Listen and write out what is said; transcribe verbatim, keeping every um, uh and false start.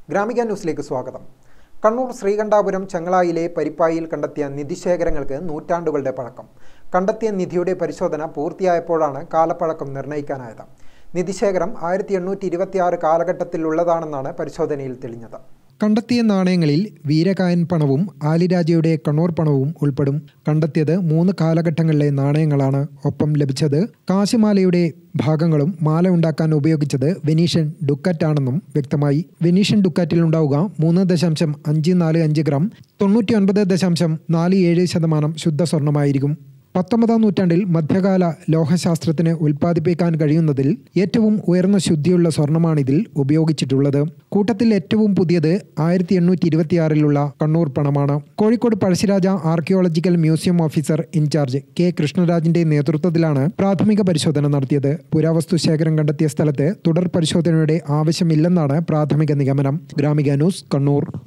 ഗ്രാമിക ന്യൂസിലേക്ക് സ്വാഗതം. കണ്ണൂർ ശ്രീകണ്ഠാപുരം ചെങ്ങളായിലെ പരിപ്പായിൽ കണ്ടെത്തിയ നിധിശേഖരങ്ങൾക്ക് നൂറ്റാണ്ടുകളുടെ പഴക്കം. കണ്ടെത്തിയ നിധിയുടെ പരിശോധന പൂർത്തിയായപ്പോഴാണ് കാലപ്പഴക്കം നിർണ്ണയിക്കാനായത്. നിധിശേഖരം ആയിരത്തി എണ്ണൂറ്റി ഇരുപത്തിയാറ് കാലഘട്ടത്തിലുള്ളതാണെന്നാണ് പരിശോധനയിൽ തെളിഞ്ഞത്. കണ്ടെത്തിയ നാണയങ്ങളിൽ വീരകായൻ പണവും ആലിരാജയുടെ കണ്ണൂർ പണവും ഉൾപ്പെടും. കണ്ടെത്തിയത് മൂന്ന് കാലഘട്ടങ്ങളിലെ നാണയങ്ങളാണ്. ഒപ്പം ലഭിച്ചത് കാശിമാലയുടെ ഭാഗങ്ങളും മാല ഉണ്ടാക്കാൻ ഉപയോഗിച്ചത് വെനീഷ്യൻ ഡുക്കറ്റാണെന്നും വ്യക്തമായി. വെനീഷ്യൻ ഡുക്കാറ്റിൽ ഉണ്ടാവുക മൂന്ന് ദശാംശം അഞ്ച് നാല് അഞ്ച് ഗ്രാം തൊണ്ണൂറ്റി ഒൻപത് ദശാംശം നാല് ഏഴ് ശതമാനം ശുദ്ധ സ്വർണമായിരിക്കും. പത്തൊമ്പതാം നൂറ്റാണ്ടിൽ മധ്യകാല ലോഹശാസ്ത്രത്തിന് ഉൽപ്പാദിപ്പിക്കാൻ കഴിയുന്നതിൽ ഏറ്റവും ഉയർന്ന ശുദ്ധിയുള്ള സ്വർണമാണിതിൽ ഉപയോഗിച്ചിട്ടുള്ളത്. കൂട്ടത്തിൽ ഏറ്റവും പുതിയത് ആയിരത്തി എണ്ണൂറ്റി ഇരുപത്തിയാറിലുള്ള കണ്ണൂർ പണമാണ്. Kozhikode Pazhassiraja archaeological museum officer in charge K കൃഷ്ണരാജിന്റെ നേതൃത്വത്തിലാണ് പ്രാഥമിക പരിശോധന നടത്തിയത്. പുരാവസ്തു ശേഖരം കണ്ടെത്തിയ സ്ഥലത്ത് തുടർ പരിശോധനയുടെ ആവശ്യമില്ലെന്നാണ് പ്രാഥമിക നിഗമനം. ഗ്രാമിക ന്യൂസ്, കണ്ണൂർ.